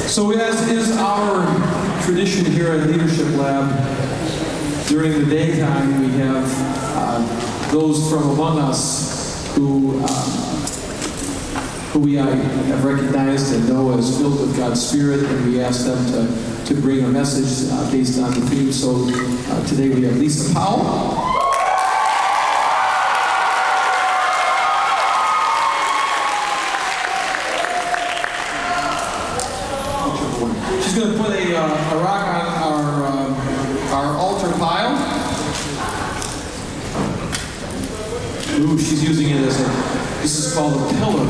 So as is our tradition here at Leadership Lab, during the daytime we have those from among us who we have recognized and know as filled with God's Spirit, and we ask them to bring a message based on the theme. So today we have Lisa Powell. She's going to put a rock on our altar pile. Ooh, she's using it as this is called a pillar.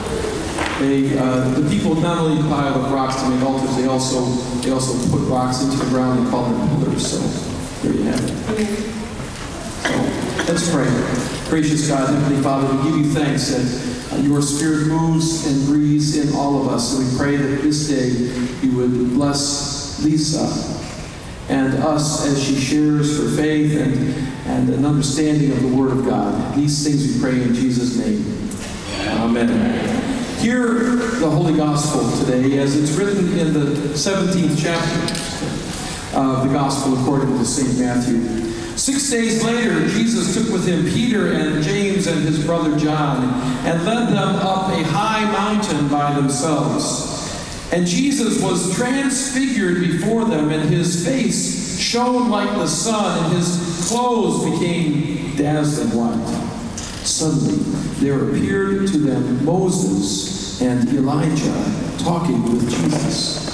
The people not only pile up rocks to make altars, they also put rocks into the ground and call them pillars. So there you have it. So let's pray. Gracious God, Heavenly Father, we give you thanks that your Spirit moves and breathes in all of us. And we pray that this day you would bless Lisa and us as she shares her faith and an understanding of the Word of God. These things we pray in Jesus' name. Amen. Hear the Holy Gospel today as it's written in the 17th chapter of the Gospel according to St. Matthew. 6 days later, Jesus took with him Peter and James and his brother John and led them up a high mountain by themselves. And Jesus was transfigured before them, and his face shone like the sun, and his clothes became dazzling white. Suddenly, there appeared to them Moses and Elijah talking with Jesus.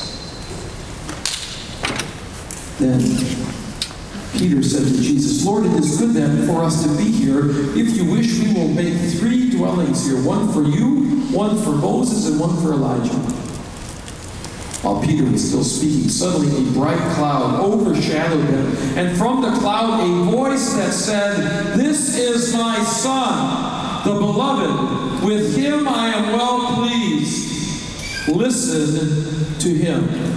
Then Peter said to Jesus, Lord, it is good then for us to be here. If you wish, we will make 3 dwellings here, one for you, one for Moses, and one for Elijah. While Peter was still speaking, suddenly a bright cloud overshadowed him, and from the cloud a voice that said, This is my Son, the Beloved. With him I am well pleased. Listen to him.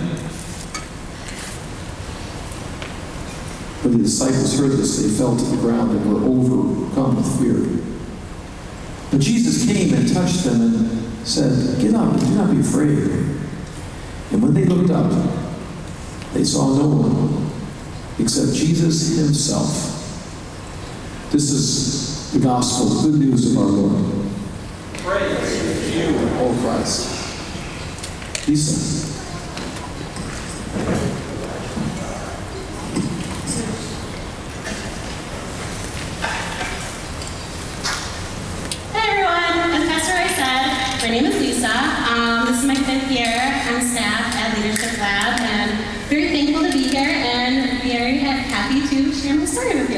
When the disciples heard this, they fell to the ground and were overcome with fear. But Jesus came and touched them and said, Get up and do not be afraid. And when they looked up, they saw no one except Jesus himself. This is the gospel, the good news of our Lord. Praise to you, O Christ. Lisa. My name is Lisa. This is my 5th year on staff at Leadership Lab, and very thankful to be here and very happy to share my story with you.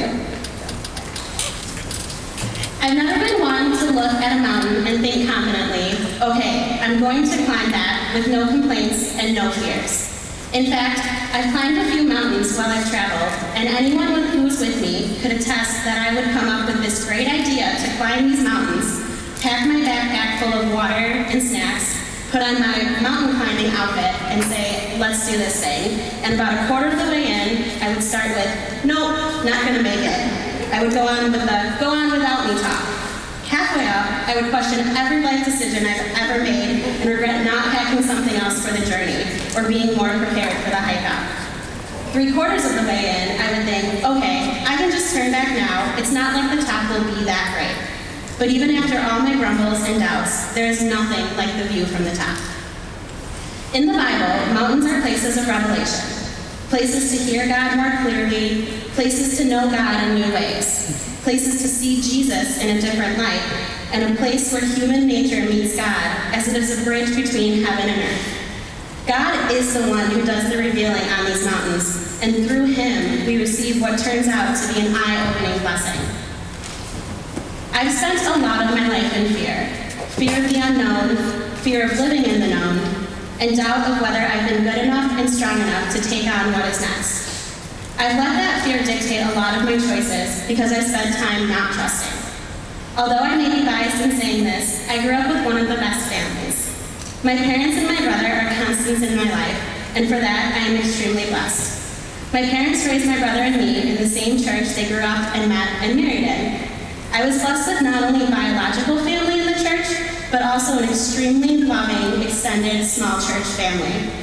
I've never been one to look at a mountain and think confidently, okay, I'm going to climb that with no complaints and no fears. In fact, I've climbed a few mountains while I've traveled, and anyone who was with me could attest that I would come up with this great idea to climb these mountains, pack my backpack full of water and snacks, put on my mountain climbing outfit, and say, let's do this thing. And about a quarter of the way in, I would start with, nope, not gonna make it. I would go on with the, go on without me talk. Halfway up, I would question every life decision I've ever made and regret not packing something else for the journey or being more prepared for the hike up. 3/4 of the way in, I would think, okay, I can just turn back now. It's not like the top will be that great. But even after all my grumbles and doubts, there is nothing like the view from the top. In the Bible, mountains are places of revelation, places to hear God more clearly, places to know God in new ways, places to see Jesus in a different light, and a place where human nature meets God as it is a bridge between heaven and earth. God is the one who does the revealing on these mountains, and through him we receive what turns out to be an eye-opening blessing. I've spent a lot of my life in fear. Fear of the unknown, fear of living in the known, and doubt of whether I've been good enough and strong enough to take on what is next. I've let that fear dictate a lot of my choices because I spent time not trusting. Although I may be biased in saying this, I grew up with one of the best families. My parents and my brother are constants in my life, and for that I am extremely blessed. My parents raised my brother and me in the same church they grew up and met and married in. I was blessed with not only a biological family in the church, but also an extremely loving, extended, small church family.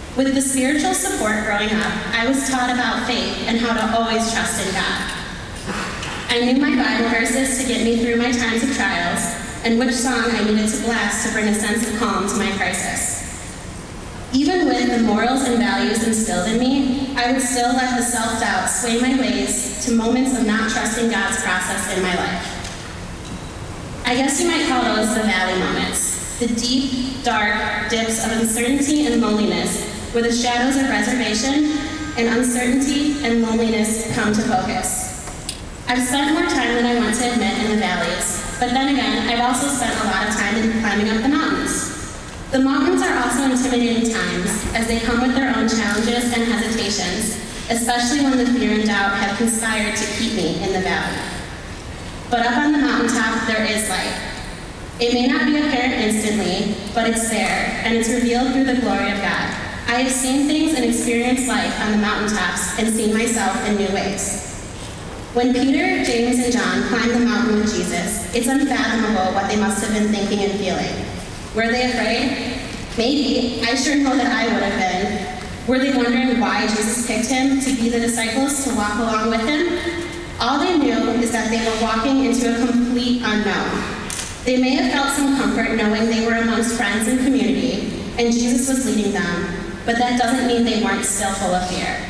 With the spiritual support growing up, I was taught about faith and how to always trust in God. I knew my Bible verses to get me through my times of trials, and which song I needed to blast to bring a sense of calm to my crisis. Even with the morals and values instilled in me, I would still let the self-doubt sway my ways to moments of not trusting God's process in my life. I guess you might call those the valley moments, the deep, dark dips of uncertainty and loneliness, where the shadows of reservation and uncertainty and loneliness come to focus. I've spent more time than I want to admit in the valleys, but then again, I've also spent a lot of time in climbing up the mountains. The mountains are also intimidating times, as they come with their own challenges and hesitations, especially when the fear and doubt have conspired to keep me in the valley. But up on the mountaintop, there is light. It may not be apparent instantly, but it's there, and it's revealed through the glory of God. I have seen things and experienced life on the mountaintops and seen myself in new ways. When Peter, James, and John climbed the mountain with Jesus, it's unfathomable what they must have been thinking and feeling. Were they afraid? Maybe. I sure know that I would have been. Were they wondering why Jesus picked him to be the disciples to walk along with him? All they knew is that they were walking into a complete unknown. They may have felt some comfort knowing they were amongst friends and community, and Jesus was leading them, but that doesn't mean they weren't still full of fear.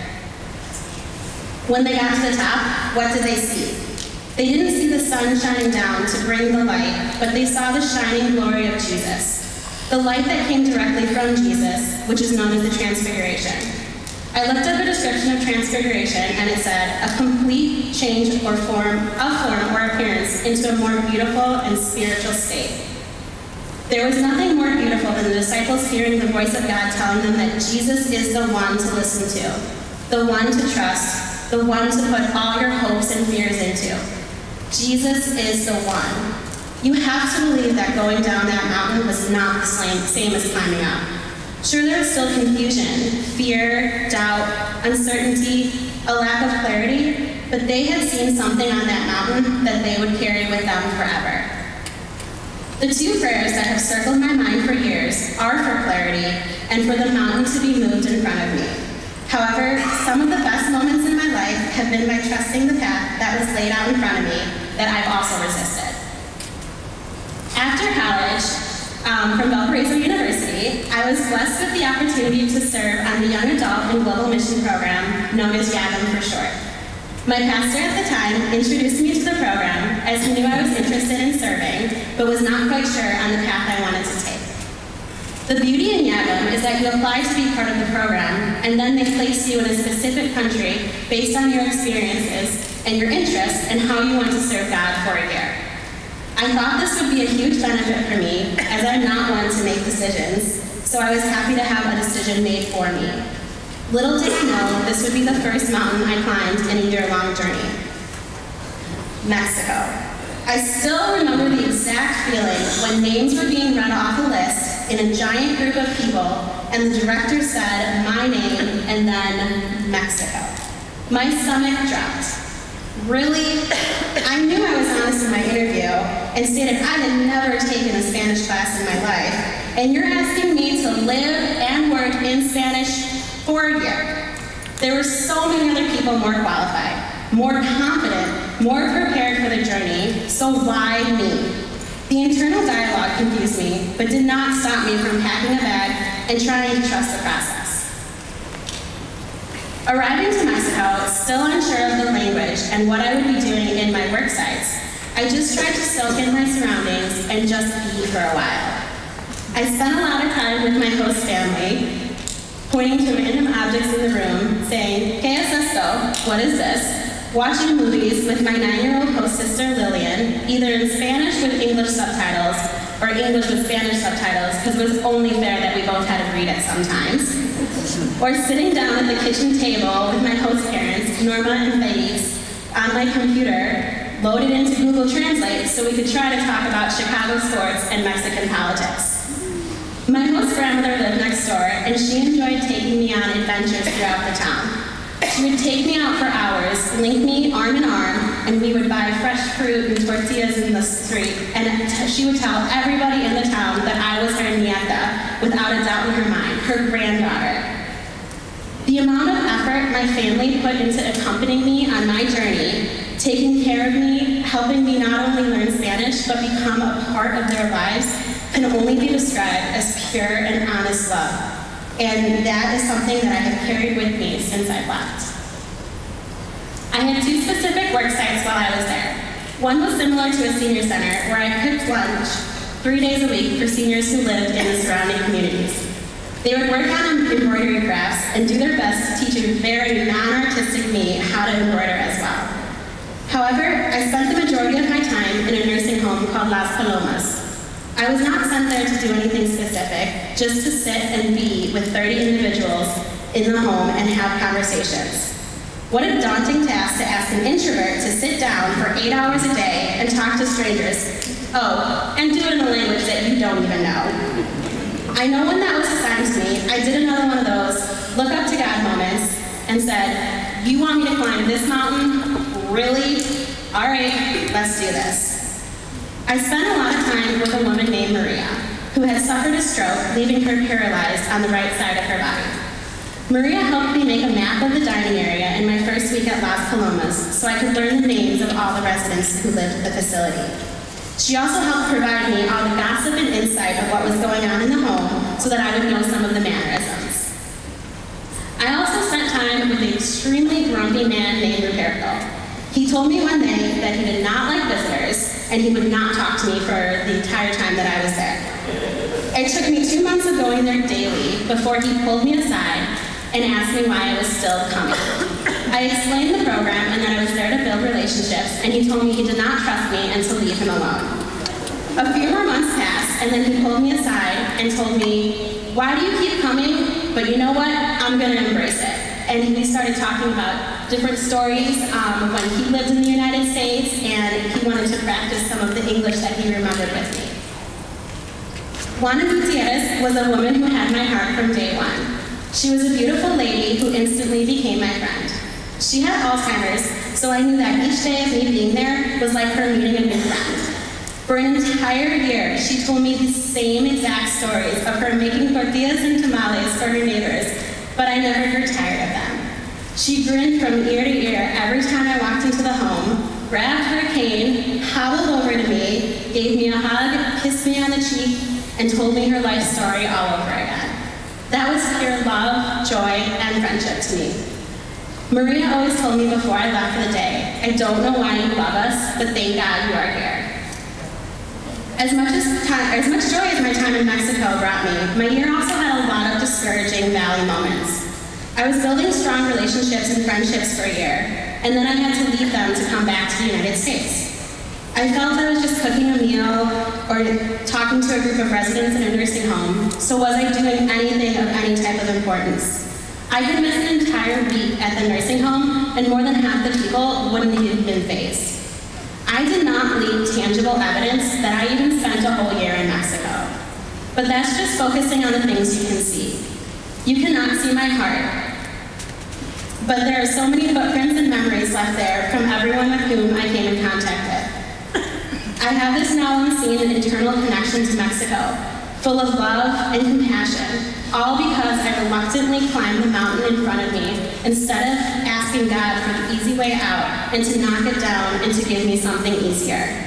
When they got to the top, what did they see? They didn't see the sun shining down to bring the light, but they saw the shining glory of Jesus, the light that came directly from Jesus, which is known as the Transfiguration. I looked up a description of Transfiguration, and it said, a complete change of form or appearance into a more beautiful and spiritual state. There was nothing more beautiful than the disciples hearing the voice of God telling them that Jesus is the one to listen to, the one to trust, the one to put all your hopes and fears into. Jesus is the one. You have to believe that going down that mountain was not the same as climbing up. Sure, there was still confusion, fear, doubt, uncertainty, a lack of clarity, but they had seen something on that mountain that they would carry with them forever. The two prayers that have circled my mind for years are for clarity and for the mountain to be moved in front of me. However, some of the best moments in my life have been by trusting the path that was laid out in front of me that I've also resisted. After college, from Valparaiso University, I was blessed with the opportunity to serve on the Young Adult and Global Mission Program, known as YAGM for short. My pastor at the time introduced me to the program as he knew I was interested in serving, but was not quite sure on the path I wanted to take. The beauty in YAGM is that you apply to be part of the program, and then they place you in a specific country based on your experiences and your interests and how you want to serve God for a year. I thought this would be a huge benefit for me, as I'm not one to make decisions, so I was happy to have a decision made for me. Little did I know this would be the first mountain I climbed in a year-long journey. Mexico. I still remember the exact feeling when names were being read off a list in a giant group of people, and the director said my name and then Mexico. My stomach dropped. Really? I knew I was honest in my interview and stated I had never taken a Spanish class in my life, and you're asking me to live and work in Spanish for a year. There were so many other people more qualified, more confident, more prepared for the journey, so why me? The internal dialogue confused me, but did not stop me from packing a bag and trying to trust the process. Arriving to Mexico, still unsure of the language and what I would be doing in my work sites, I just tried to soak in my surroundings and just be for a while. I spent a lot of time with my host family, pointing to random objects in the room, saying, ¿Qué es esto? What is this? Watching movies with my 9-year-old host sister Lillian, either in Spanish with English subtitles or English with Spanish subtitles, because it was only fair that we both had to read it sometimes. Or sitting down at the kitchen table with my host parents, Norma and Thais, on my computer, loaded into Google Translate so we could try to talk about Chicago sports and Mexican politics. My host grandmother lived next door, and she enjoyed taking me on adventures throughout the town. She would take me out for hours, link me arm in arm, and we would buy fresh fruit and tortillas in the street, and she would tell everybody in the town that I was her nieta, without a doubt in her mind, her granddaughter. The amount of effort my family put into accompanying me on my journey, taking care of me, helping me not only learn Spanish, but become a part of their lives, can only be described as pure and honest love. And that is something that I have carried with me since I left. I had 2 specific work sites while I was there. One was similar to a senior center, where I cooked lunch 3 days a week for seniors who lived in the surrounding communities. They would work on embroidery crafts and do their best to teach a very non-artistic me how to embroider as well. However, I spent the majority of my time in a nursing home called Las Palomas. I was not sent there to do anything specific, just to sit and be with 30 individuals in the home and have conversations. What a daunting task to ask an introvert to sit down for 8 hours a day and talk to strangers. Oh, and do it in a language that you don't even know. I know when that was assigned to me, I did another one of those look up to God moments and said, you want me to climb this mountain? Really? All right, let's do this. I spent a lot of time with a woman named Maria, who had suffered a stroke, leaving her paralyzed on the right side of her body. Maria helped me make a map of the dining area in my first week at Las Palomas so I could learn the names of all the residents who lived at the facility. She also helped provide me all the gossip and insight of what was going on in the home so that I would know some of the mannerisms. I also spent time with an extremely grumpy man named Roberto. He told me one day that he did not like visitors and he would not talk to me for the entire time that I was there. It took me 2 months of going there daily before he pulled me aside and asked me why I was still coming. I explained the program and that I was there to build relationships, and he told me he did not trust me and to leave him alone. A few more months passed, and then he pulled me aside and told me, why do you keep coming? But you know what? I'm gonna embrace it. And we started talking about different stories of when he lived in the United States, and he wanted to practice some of the English that he remembered with me. Juana Gutierrez was a woman who had my heart from day one. She was a beautiful lady who instantly became my friend. She had Alzheimer's, so I knew that each day of me being there was like her meeting a new friend. For an entire year, she told me the same exact stories of her making tortillas and tamales for her neighbors, but I never grew tired of them. She grinned from ear to ear every time I walked into the home, grabbed her cane, hobbled over to me, gave me a hug, kissed me on the cheek, and told me her life story all over again. That was pure love, joy, and friendship to me. Maria always told me before I left for the day, I don't know why you love us, but thank God you are here. As much joy as my time in Mexico brought me, my year also had a lot of discouraging valley moments. I was building strong relationships and friendships for a year, and then I had to leave them to come back to the United States. I felt I was just cooking a meal or talking to a group of residents in a nursing home, so was I doing anything of any type of importance? I could miss an entire week at the nursing home, and more than half the people wouldn't have been phased. I did not leave tangible evidence that I even spent a whole year in Mexico. But that's just focusing on the things you can see. You cannot see my heart, but there are so many footprints and memories left there from everyone with whom I came in contact with. I have this now unseen and internal connection to Mexico, full of love and compassion, all because I reluctantly climbed the mountain in front of me instead of asking God for the easy way out and to knock it down and to give me something easier.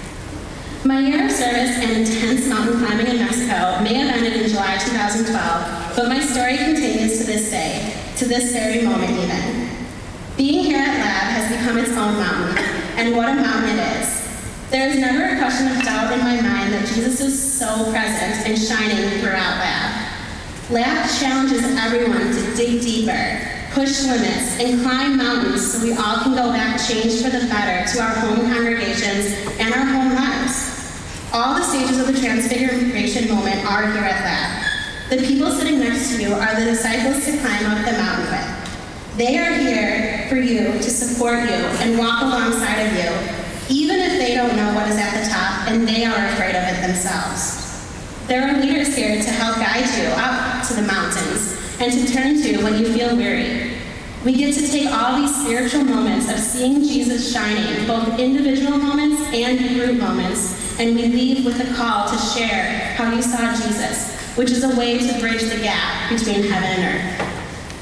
My year of service and intense mountain climbing in Mexico may have ended in July 2012, but my story continues to this day, to this very moment even. Being here at Lab has become its own mountain, and what a mountain it is. There is never a question of doubt in my mind that Jesus is so present and shining throughout Lab. Lab challenges everyone to dig deeper, push limits, and climb mountains so we all can go back changed for the better to our home congregations and our home lives. All the stages of the transfiguration moment are here at Lab. The people sitting next to you are the disciples to climb up the mountain with. They are here for you, to support you, and walk alongside of you, even if they don't know what is at the top and they are afraid of it themselves. There are leaders here to help guide you up to the mountains and to turn to when you feel weary. We get to take all these spiritual moments of seeing Jesus shining, both individual moments and group moments, and we leave with a call to share how you saw Jesus, which is a way to bridge the gap between heaven and earth.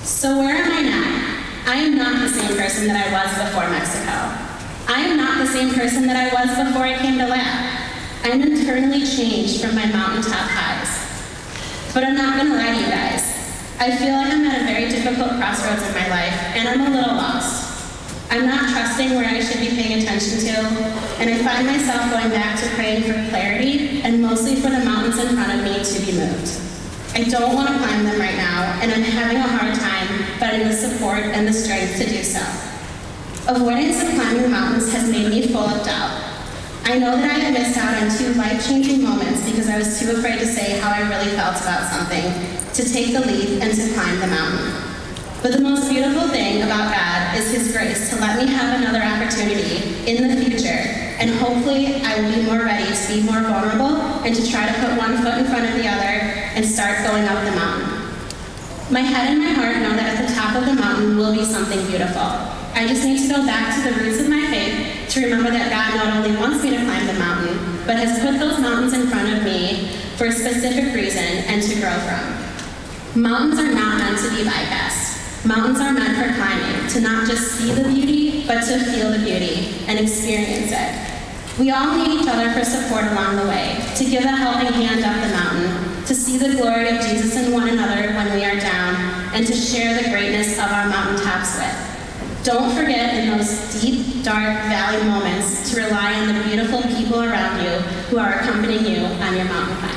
So where am I now? I am not the same person that I was before Mexico. I am not the same person that I was before I came to Lab. I'm internally changed from my mountaintop highs. But I'm not gonna lie to you guys. I feel like I'm at a very difficult crossroads in my life, and I'm a little lost. I'm not trusting where I should be paying attention to, and I find myself going back to praying for clarity and mostly for the mountains in front of me to be moved. I don't want to climb them right now, and I'm having a hard time finding the support and the strength to do so. Avoidance of climbing the mountains has made me full of doubt. I know that I have missed out on 2 life-changing moments because I was too afraid to say how I really felt about something, to take the leap and to climb the mountain. But the most beautiful thing about God is His grace to let me have another opportunity in the future, and hopefully I will be more ready to be more vulnerable and to try to put one foot in front of the other and start going up the mountain. My head and my heart know that at the top of the mountain will be something beautiful. I just need to go back to the roots of my faith to remember that God not only wants me to climb the mountain, but has put those mountains in front of me for a specific reason and to grow from. Mountains are not meant to be bypassed. Mountains are meant for climbing, to not just see the beauty, but to feel the beauty and experience it. We all need each other for support along the way, to give a helping hand up the mountain, to see the glory of Jesus in one another when we are down, and to share the greatness of our mountaintops with. Don't forget in those deep, dark valley moments to rely on the beautiful people around you who are accompanying you on your mountain climb.